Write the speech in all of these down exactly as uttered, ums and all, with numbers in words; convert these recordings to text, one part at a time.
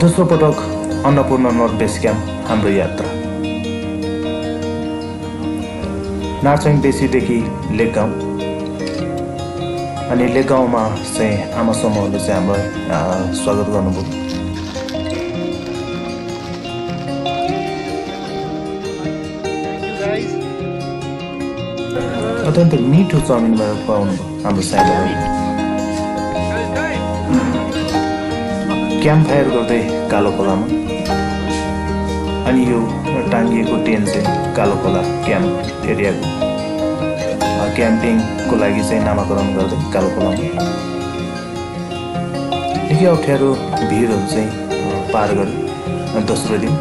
दोस्रो पटक Annapurna north base camp हाम्रो यात्रा नार्चोङ बेसीदेखि लेकगाउँ अनि लेकगाउँमा चाहिँ आमा समूहले चाहिँ हामीलाई स्वागत गर्नुभयो। अत्यन्त मिठो चाउमिन भएर खुवाउनु भयो हाम्रो साइडहरू। क्याम्प फायर गर्दै कालो खोलामा अनि यो टाङ्गिएको टेन्ट चाहिँ कालो खोला क्याम्प एरियाको क्याम्पिङको लागि चाहिँ नामाकरण गर्दै कालो खोलामा निकै अप्ठ्यारो भिडहरू चाहिँ पार गऱ्यो। दोस्रो दिन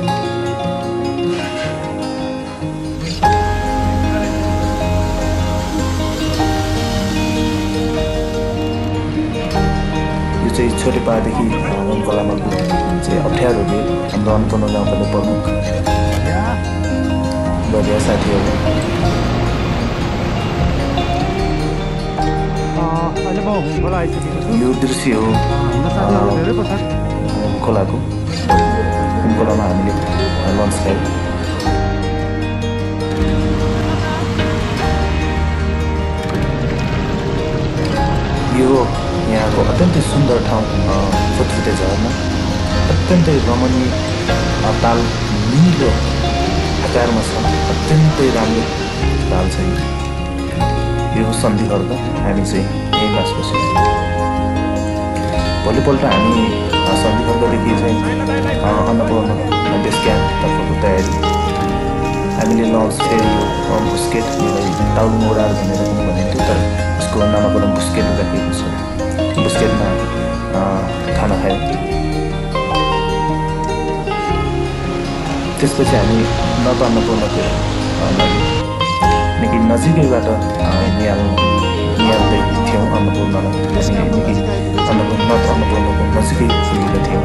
चाहिँ छोटे पाहाडदेखि रमकयमा चाहिँ अप्ठ्यारो भिड हाम्रो अन्नपूर्ण गाउँबाट प्रमुख गरिया साथीहरू यो दृश्य हो खोलाको। खोलामा हामीले लन्च खायौँ। यो यहाँको अत्यन्तै सुन्दर ठाउँ फुटफुटे झरना अत्यन्तै रमणीय ताल निलो आकारमा छ। अत्यन्तै राम्रो ताल छ यो सन्धिखर्क। हामी चाहिँ यही बास बस्यौँ। भोलिपल्ट हामी सन्धिखर्कदेखि चाहिँ अन्नपूर्ण बेस क्याम्पतर्फको तयारी। हामीले लन्च फेरि यो बुस्केट टाउल मोडार भनेर पनि भनिन्थ्यो तर उसको नामाकरण बुस्केट राखिएको छ। बुस्केटमा खाना खायौँ। त्यसपछि हामी नत अन्नपूर्णतिर निकै नजिकैबाट निहाल निहाल्दै थियौँ अन्नपूर्णलाई। निकै अन्नपूर्ण नत अन्नपूर्णको नजिकै पुगेका थियौँ।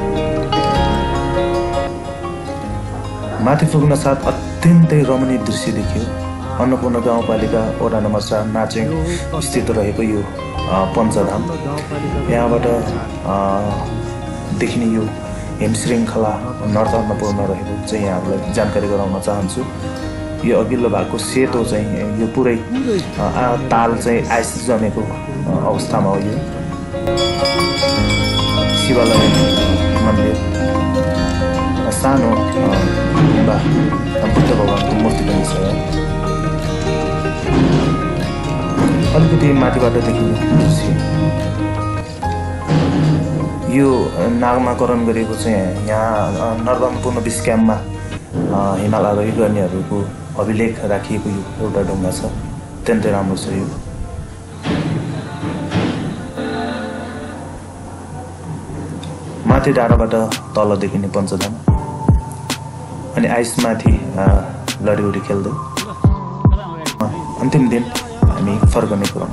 माथि पुग्न साथ अत्यन्तै रमणीय दृश्य देखियो। अन्नपूर्ण गाउँपालिका वडा नम्बर चार नार्चोङ स्थित रहेको यो पञ्चधाम। यहाँबाट देखिने यो हिमश्रृङ्खला नर्थ अन्नपूर्ण रहेको चाहिँ यहाँहरूलाई जानकारी गराउन चाहन्छु। यो अघिल्लो भागको सेतो चाहिँ यो पुरै ताल चाहिँ आइस जमेको अवस्थामा हो। यो शिवालय मन्दिर सानो गुम्बा बुद्ध भगवानको मूर्ति पनि छ। अलिकति माथिबाट देखिने दृश्य यो नामाकरण गरेको चाहिँ यहाँ नर्थ बेस क्याम्पमा हिमाल आरोही गर्नेहरूको अभिलेख राखिएको यो एउटा ढुङ्गा छ। अत्यन्तै राम्रो छ यो। माथि डाँडाबाट तल देखिने पञ्चधाम अनि आइसमाथि लडीउडी खेल्दै अन्तिम दिन हामी फर्कने क्रम।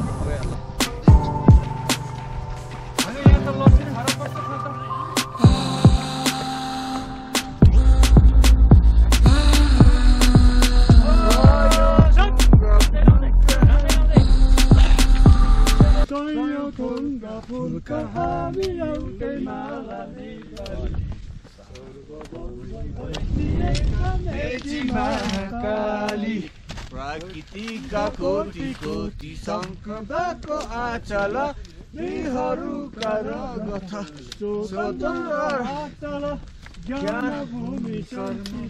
प्राकृतिका कोटि कोटि सङ्कटको आचल बिहारुका रगत सोदर ज्ञान भूमि शर्मी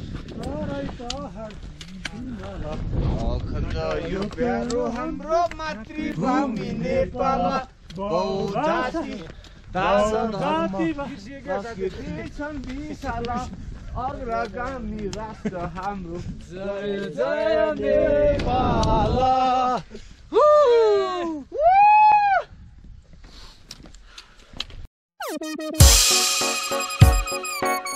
अखण्ड यो प्यारो हाम्रो मातृभूमि नेपाल बहुजाति दासजाति संस्कृति छन् विशाल अग्रगामी राष्ट्र हाम्रो। जय जय नेपाल।